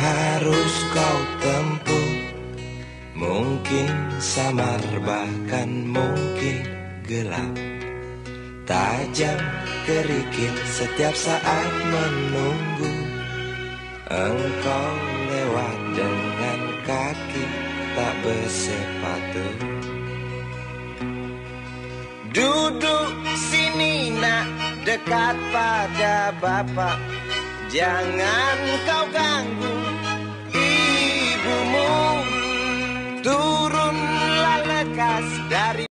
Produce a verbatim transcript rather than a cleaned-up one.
harus kau tempuh. Mungkin samar bahkan mungkin gelap, tajam kerikil setiap saat menunggu. Engkau lewat dengan kaki tak bersepatu. Duduk sini nak, dekat pada bapak. Jangan kau ganggu ibumu. Turunlah lekas dari